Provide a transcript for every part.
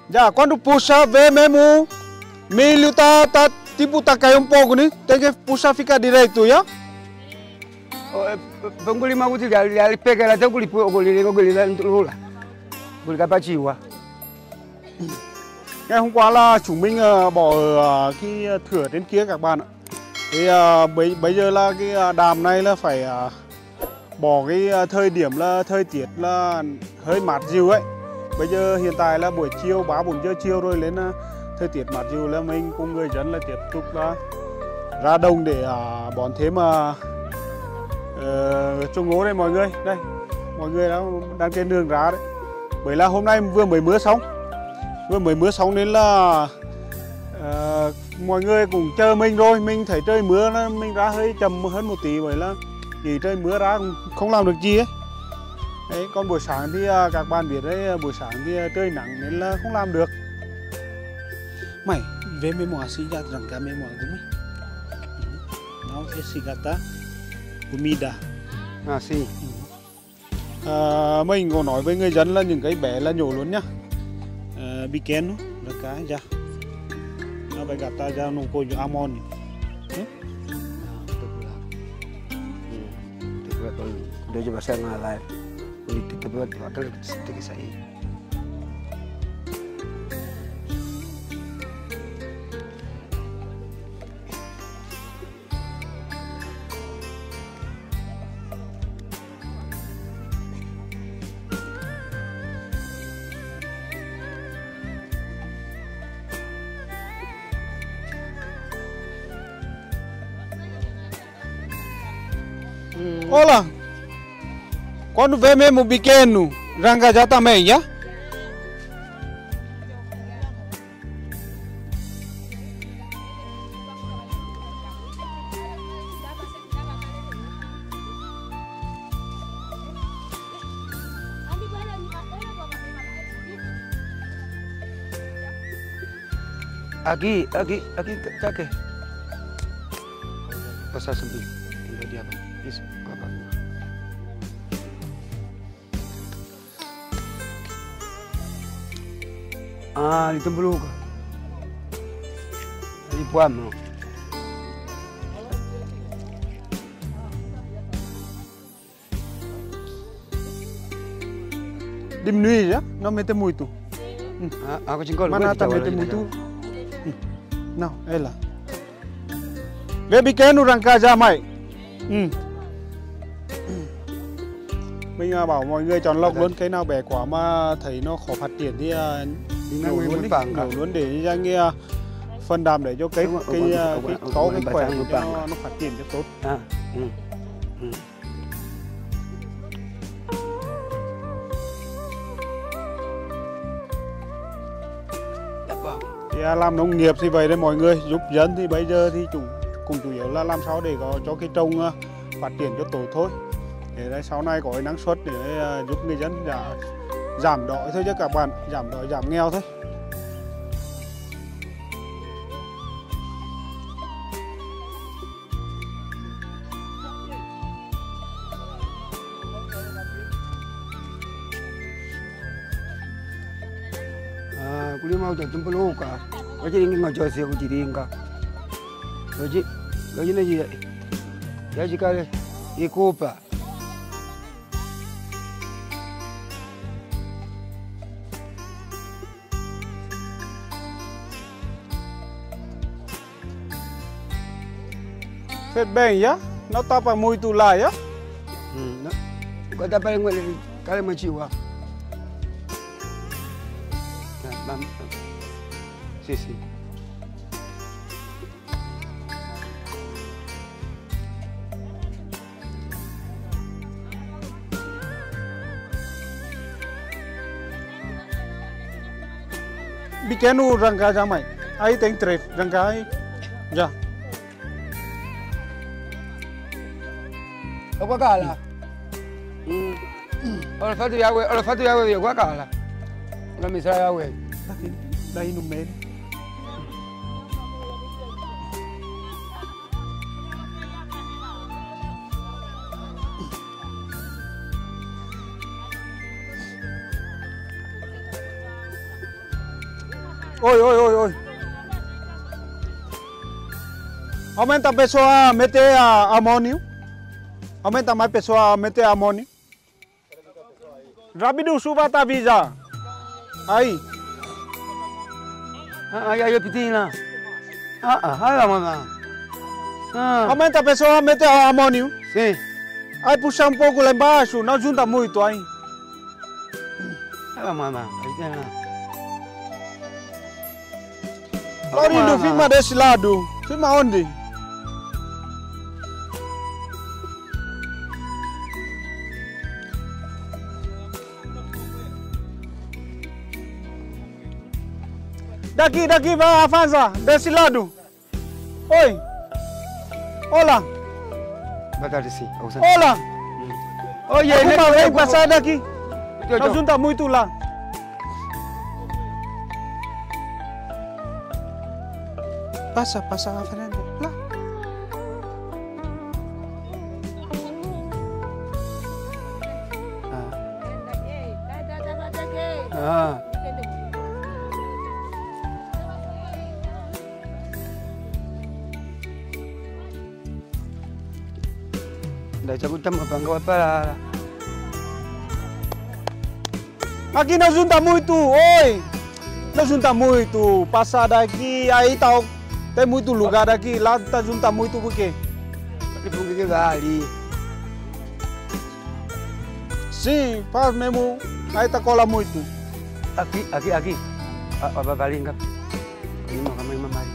Já, quando puxa, vê mesmo. Milho tá tipo tá caindo um pouco, né? Tem que puxar, fica direito, já? Vamos ali mais útil, ali pega lá, tem que ali lá no lula, guli cá bati quá. Ngày hôm qua là chúng mình bỏ ở cái thửa trên kia các bạn ạ. Thì bây giờ là cái đàm này là phải bỏ cái thời điểm là thời tiết là hơi mát dịu ấy. Bây giờ hiện tại là buổi chiều 3-4 giờ chiều rồi, lên thời tiết mát dịu là mình cùng người dân là tiếp tục là ra đồng để bón thêm trồng ngô đây mọi người. Đây, mọi người đang trên đường ra đấy. Bởi là hôm nay vừa mới mưa xong nên là mọi người cũng chờ mình rồi. Mình thấy trời mưa nó mình ra hơi chậm hơn một tí, bởi là vì trời mưa ra cũng không làm được gì ấy. Đấy, còn buổi sáng thì các bạn biết đấy, buổi sáng thì trời nắng nên là không làm được. Mày về mấy món xí ra rằng cả mấy món của mình. Nó sẽ xí gata comida. Xí. Mình có nói với người dân là những cái bé là nhổ luôn nhá. Pequeno, da cá já. Nó vai gata já no coio amônio. Dia coba saya ngalah. Itu buat wakil sedikit saya. Olá, quando vê mesmo pequeno, ranga já também, já? Aqui, tá aqui. Passar sambil. Tinggal dia apa? Isso, apa? Dito belum ka? Di puam no. Diminui já? Não mete muito. Ako cingkol. Mana tá mete muito? Não, é lá. Vê pequeno ranga já mày. Mình bảo mọi người chọn lọc luôn, cây nào bé quá mà thấy nó khó phát triển thì nhổ luôn để ra nghe phân đạm để cho cây có cái khỏe cho nó phát triển cho tốt. Thì làm nông nghiệp thì vậy đấy mọi người, giúp dân thì bây giờ thì cũng chủ yếu là làm sao để có cho cái trồng phát triển cho tốt thôi. Để đây sau này có cái năng suất để giúp người dân giảm đói thôi chứ các bạn, giảm đói giảm nghèo thôi. Kulit mau jadi tempelu ka. Kau jadi ingin ngajak siapa jadi ingkar. Gaji ni je. Gaji kali ikut apa? Fez bem, já? Não tapa muito lá, já? Kau tak payah kali macam apa? Sisi. Pequeno ranga já mày. Aí tem 3 ranga aí. Já. Apa kalah? Oleh fatu ya we gua kalah. Kalau misalnya we. Đây no meio. Ôi ôi ôi ôi. Aumenta a pessoa meter a mão nisso. Aumenta mais pessoa meter a mão nisso. Rápido, suba a visa. Aí. Aí petina. Olha mamãe. Aumenta a pessoa meter a mão nisso. Sim. Aí puxa um pouco lá embaixo, não junta muito aí. Olha mamãe. Laurindo, filma desse lado. Filma onde? Daqui, vai, avança. Desse lado. Oi. Olá. Batata sim. Olá. Oi, vem passar daqui. Não junta muito lá. Passa a Fernanda. Lá. Daí já botamos a panga para. Aqui não junta muito, oi! Não junta muito, passar daqui, aí tá, tem muito lugar aqui, lá tá junta muito por quê? Porque que vai ali. Sim, faz mesmo, aí tá cola muito. Aqui. A babalinha. Ini mau kami mamari.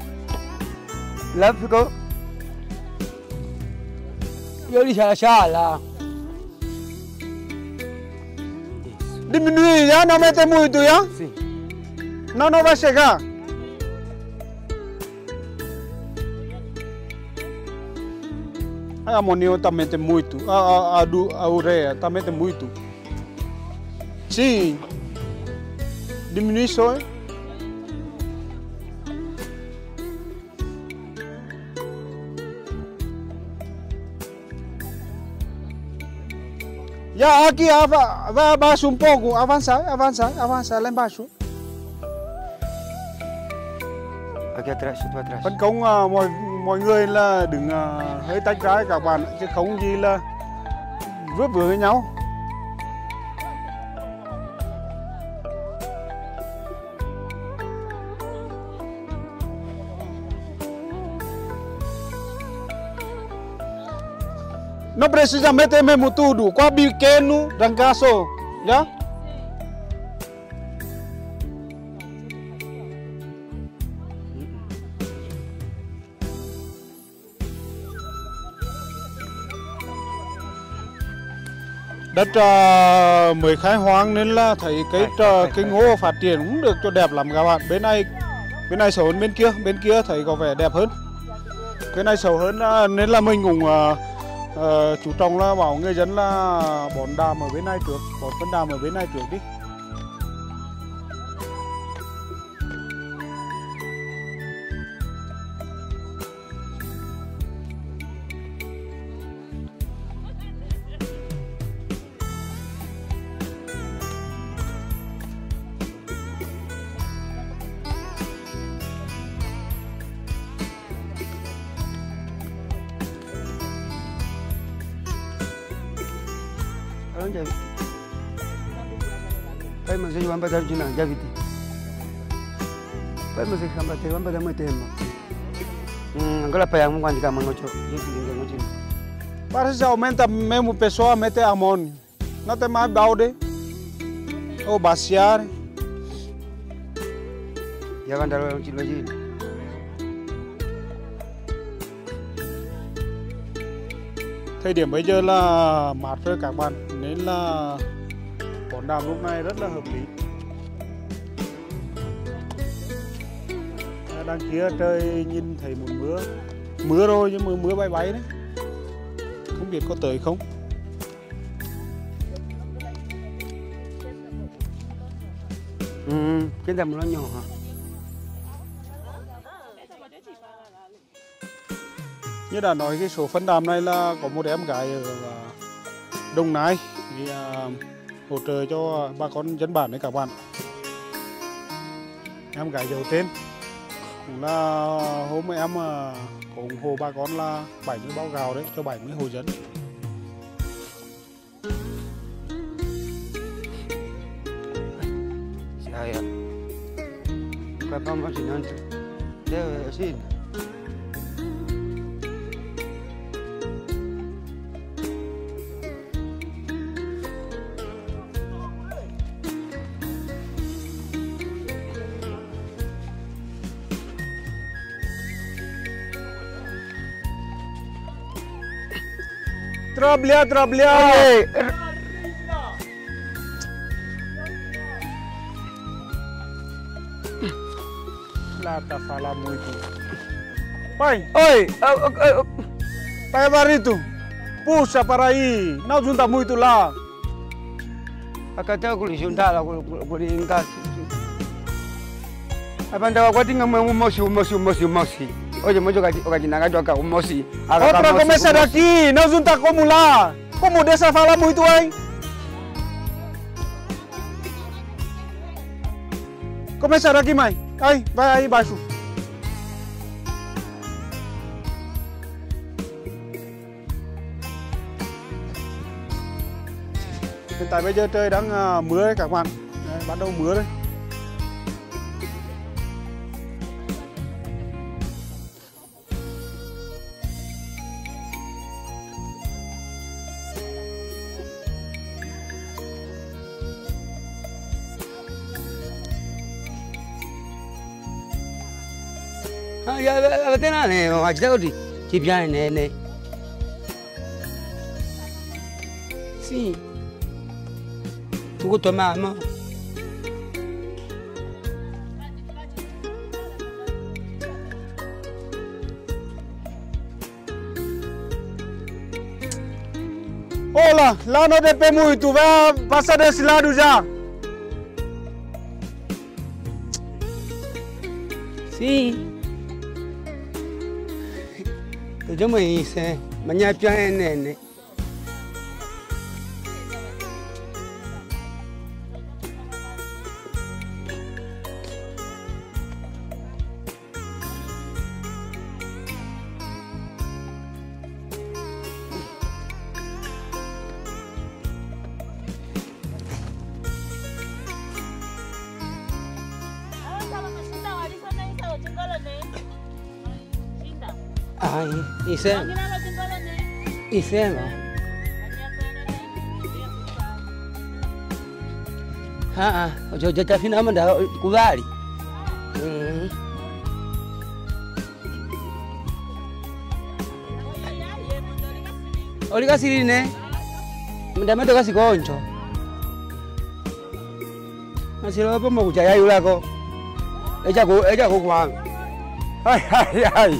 Lá ficou. Eu lhe lá. Diminuir, já? Não mete muito, já? Sim. Não vai chegar. A amonia também tem muito. A ureia também tem muito. Sim. Diminui só. Já aqui, vai abaixo um pouco. Avança lá embaixo. Aqui atrás, tu atrás. Phân công mọi người là đừng hơi tách ra các bạn, chứ không gì là vướt vừa với nhau. Não precisa meter mesmo tudo, com a pequeno, rangaço, já? Đất mới khai hoang nên là thấy cái ngô phát triển cũng được cho đẹp lắm các bạn. Bên này xấu hơn bên kia thấy có vẻ đẹp hơn. Cái này xấu hơn nên là mình cũng chú trọng là bảo người dân là bón đạm ở bên này trước, bón phân đạm ở bên này trước đi. Pai mas eu amba dar jina javiti. Pai mas eu amba ter amba dar muito tempo. Agora pai amo quando kama ngocho, gente linda ngocho. Parece que aumenta mesmo pessoa mete amônio. Não tem mais balde ou baciar. Ya kan dalam ngocho lagi. Thời điểm bây giờ là mát rồi các bạn, nên là bón đạm lúc này rất là hợp lý. Đằng kia trời nhìn thấy một mưa rồi nhưng mà mưa bay bay đấy, không biết có tới không. Cái đầm nó nhỏ hả? Như đã nói cái số phân đạm này là có một em gái ở Đồng Nai thì hỗ trợ cho bà con dân bản đấy các bạn. em gái giấu tên. Cũng là hôm em có ủng hộ bà con là 70 bao gạo đấy cho 70 hộ dân. Saya kapan masih nanti dia sini. Trablia. Lá tá falando muito. Pai, Oi, pai Barito, puxa para aí, não junta muito lá. akataka kulishundala kulinga. Abanda wakwatinga mosi. Oye, mojo kajinanga toka mosi. Outra começa daqui, não junta como lá. Como deixa falar muito aí? Começa daqui, mãe. Aí, vai aí embaixo. Hiện tại bây giờ trời đang mưa đấy các bạn. Đấy, bắt đầu mưa đấy. Ya tena ne, ajita odi. Kipya ne. Si. Tuko toma mo. Olha, lá não depende muito, vai passar desse lado já. Si. Yo me hice, mañana ya nene. Ay, hice no. Yo te afina manda kubali. Oli kasirine. Manda toka sikoncho. Masiro hapo mkuchaya yulako. Eja ko kwa. Ai.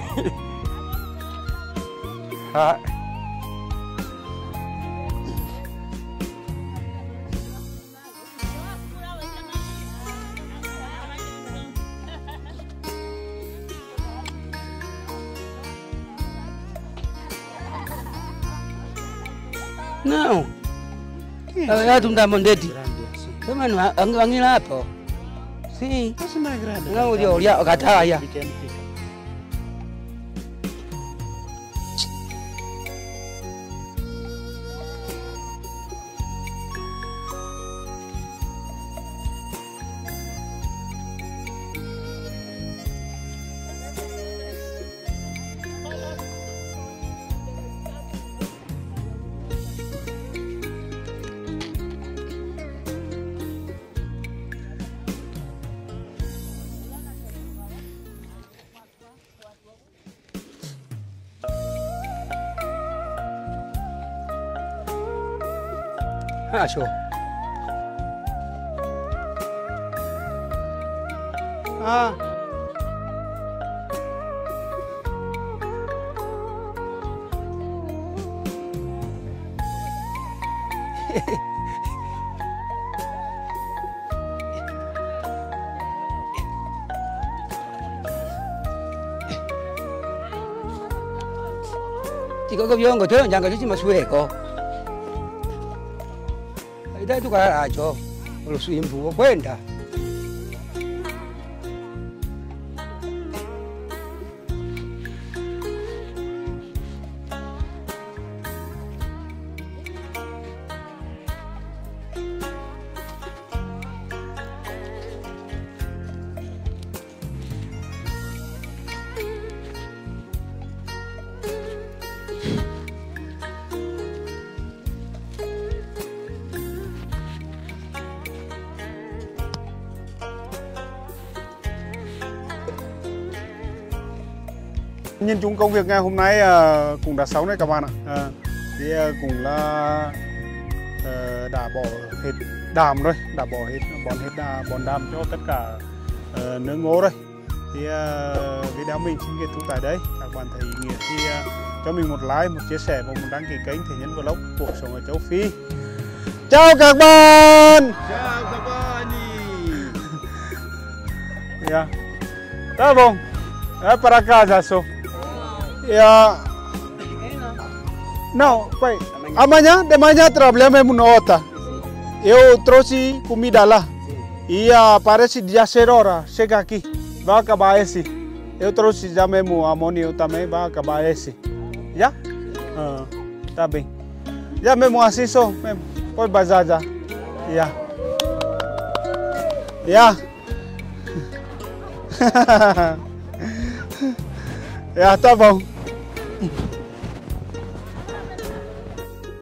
No. Ya tumda mondeti. Kama ni angila hapo. Si. Essa não é grande. Não, ya kataya. Sure. Chỉ có cái viên của thứ chẳng có chứ mà xuê có. Dai tu cara cho lo su impu kwenda nhìn chung công việc ngày hôm nay cũng đã xong đấy các bạn ạ. Thì cũng là đã bỏ hết đàm rồi, đã bỏ hết bón đàm cho tất cả nương ngô rồi. Thì video mình xin kết thúc tại đây. Các bạn thấy ý nghĩa thì cho mình một like, một chia sẻ và một đăng ký kênh Thế Nhân Vlog cuộc sống ở châu Phi. Chào các bạn. Chào các bạn. Ya. Tá bom. É para casa só. Ya. Não, pai. Amanhã, de manhã trabalhamos em nota. Eu trouxe comida lá. E parece 16 horas chega aqui. Vai acabar esse. Eu trouxe já mesmo amônio também, vai acabar esse. Já? Tá bem. Já mesmo assim só, mesmo. Pode bazar já. Já. Já. Já, tá bom.